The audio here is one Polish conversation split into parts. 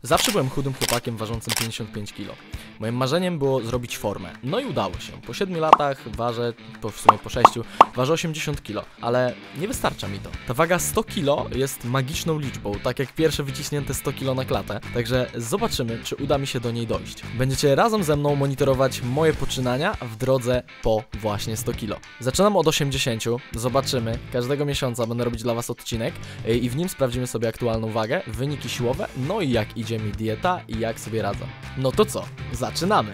Zawsze byłem chudym chłopakiem ważącym 55 kg. Moim marzeniem było zrobić formę. No i udało się. Po 7 latach ważę, w sumie po 6, ważę 80 kg, ale nie wystarcza mi to. Ta waga 100 kg jest magiczną liczbą, tak jak pierwsze wyciśnięte 100 kg na klatę. Także zobaczymy, czy uda mi się do niej dojść. Będziecie razem ze mną monitorować moje poczynania w drodze po właśnie 100 kg. Zaczynam od 80, zobaczymy. Każdego miesiąca będę robić dla was odcinek i w nim sprawdzimy sobie aktualną wagę, wyniki siłowe, no i jak idzie mi dieta i jak sobie radzę. No to co? Zaczynamy!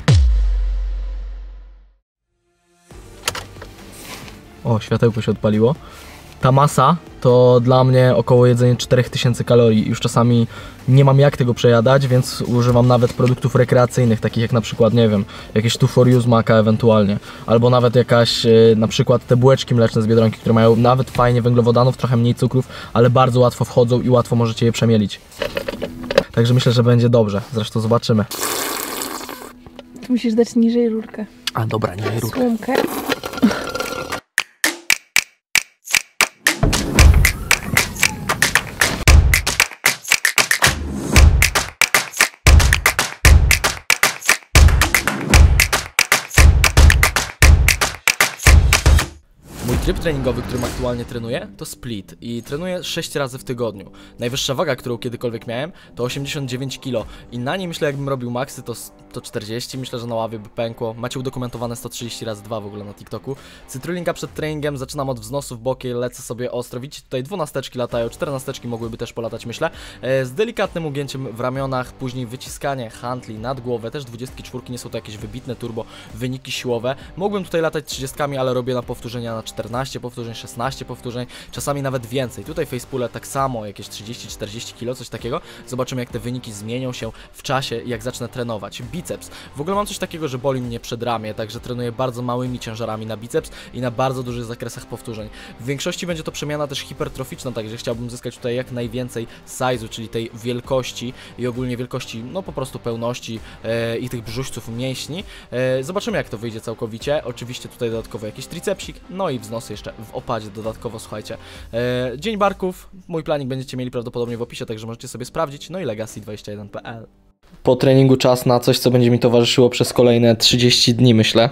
O, światełko się odpaliło. Ta masa to dla mnie około jedzenie 4000 kalorii. Już czasami nie mam jak tego przejadać, więc używam nawet produktów rekreacyjnych, takich jak na przykład, nie wiem, jakieś 2 for you z Maka ewentualnie. Albo nawet jakaś, na przykład te bułeczki mleczne z Biedronki, które mają nawet fajnie węglowodanów, trochę mniej cukrów, ale bardzo łatwo wchodzą i łatwo możecie je przemielić. Także myślę, że będzie dobrze. Zresztą zobaczymy. Tu musisz dać niżej rurkę. A dobra, nie rurkę. Słomkę. Mój tryb treningowy, którym aktualnie trenuję, to split i trenuję 6 razy w tygodniu. Najwyższa waga, którą kiedykolwiek miałem, to 89 kg i na niej myślę, jakbym robił maksy, to 40, myślę, że na ławie by pękło. Macie udokumentowane 130 razy 2 w ogóle na TikToku. Cytrulinka przed treningiem, zaczynam od wznosów boki, lecę sobie ostro. Widzicie, tutaj 12 latają, 14 mogłyby też polatać, myślę. Z delikatnym ugięciem w ramionach, później wyciskanie handli nad głowę, też 24, nie są to jakieś wybitne turbo wyniki siłowe. Mógłbym tutaj latać 30, ale robię na powtórzenia na 14 powtórzeń, 16 powtórzeń, czasami nawet więcej. Tutaj facepule tak samo, jakieś 30-40 kg, coś takiego. Zobaczymy, jak te wyniki zmienią się w czasie, jak zacznę trenować. Biceps. W ogóle mam coś takiego, że boli mnie przedramię, także trenuję bardzo małymi ciężarami na biceps i na bardzo dużych zakresach powtórzeń. W większości będzie to przemiana też hipertroficzna, także chciałbym zyskać tutaj jak najwięcej size'u, czyli tej wielkości i ogólnie wielkości, no po prostu pełności i tych brzuszców mięśni. Zobaczymy, jak to wyjdzie całkowicie. Oczywiście tutaj dodatkowo jakiś tricepsik, no i wznosy jeszcze w opadzie dodatkowo, słuchajcie. Dzień barków, mój planik będziecie mieli prawdopodobnie w opisie, także możecie sobie sprawdzić, no i legacy21.pl. Po treningu czas na coś, co będzie mi towarzyszyło przez kolejne 30 dni, myślę.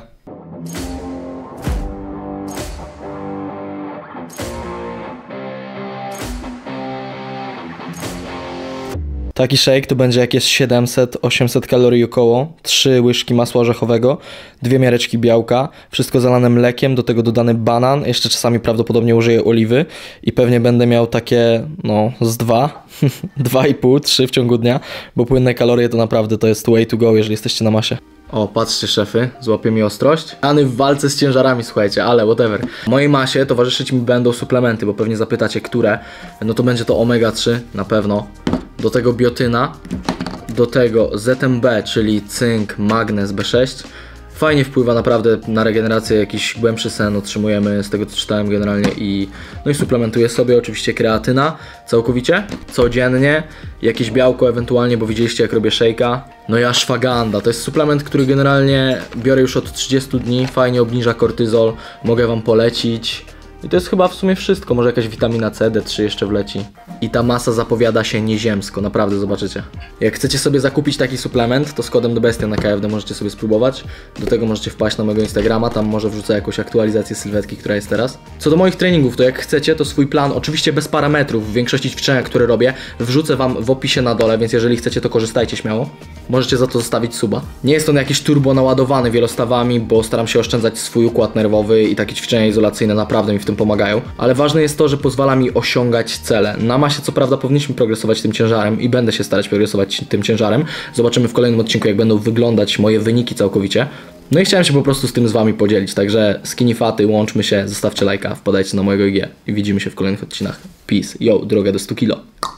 Taki shake to będzie jakieś 700-800 kalorii około, 3 łyżki masła orzechowego, 2 miareczki białka, wszystko zalane mlekiem, do tego dodany banan, jeszcze czasami prawdopodobnie użyję oliwy i pewnie będę miał takie, no, z 2,5, 3 w ciągu dnia, bo płynne kalorie to naprawdę to jest way to go, jeżeli jesteście na masie. O, patrzcie szefy, złapie mi ostrość. Rany w walce z ciężarami, słuchajcie, ale whatever. Mojej masie towarzyszyć mi będą suplementy, bo pewnie zapytacie, które. No to będzie to omega-3, na pewno. Do tego biotyna, do tego ZMB, czyli cynk, magnez, B6. Fajnie wpływa naprawdę na regenerację, jakiś głębszy sen otrzymujemy z tego, co czytałem generalnie no i suplementuję sobie oczywiście kreatyna całkowicie, codziennie, jakieś białko ewentualnie, bo widzieliście, jak robię shake'a. No i ashwagandha, to jest suplement, który generalnie biorę już od 30 dni, fajnie obniża kortyzol, mogę wam polecić. I to jest chyba w sumie wszystko, może jakaś witamina C, D3 jeszcze wleci. I ta masa zapowiada się nieziemsko, naprawdę zobaczycie. Jak chcecie sobie zakupić taki suplement, to z kodem TheBestia na KFD możecie sobie spróbować. Do tego możecie wpaść na mojego Instagrama, tam może wrzucę jakąś aktualizację sylwetki, która jest teraz. Co do moich treningów, to jak chcecie, to swój plan, oczywiście bez parametrów, w większości ćwiczenia, które robię, wrzucę wam w opisie na dole, więc jeżeli chcecie, to korzystajcie śmiało. Możecie za to zostawić suba. Nie jest on jakiś turbo naładowany wielostawami, bo staram się oszczędzać swój układ nerwowy i takie ćwiczenia izolacyjne naprawdę mi w tym pomagają. Ale ważne jest to, że pozwala mi osiągać cele. Na masie co prawda powinniśmy progresować tym ciężarem i będę się starać progresować tym ciężarem. Zobaczymy w kolejnym odcinku, jak będą wyglądać moje wyniki całkowicie. No i chciałem się po prostu z tym z wami podzielić, także skinny faty, łączmy się, zostawcie lajka, wpadajcie na mojego IG i widzimy się w kolejnych odcinkach. Peace, yo, droga do 100 kilo.